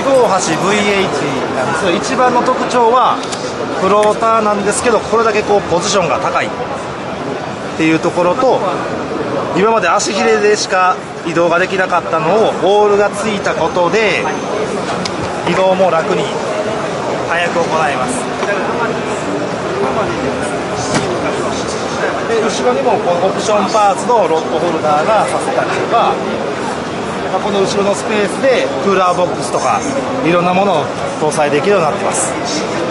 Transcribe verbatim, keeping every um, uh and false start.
ちごはちブイエイチ なんですけど、一番の特徴はフローターなんですけど、これだけこうポジションが高いっていうところと、今まで足ひれでしか移動ができなかったのをオールがついたことで移動も楽に早く行えます。で後ろにもこのオプションパーツのロッドホルダーがさせたりとか、この後ろのスペースでクーラーボックスとかいろんなものを搭載できるようになっています。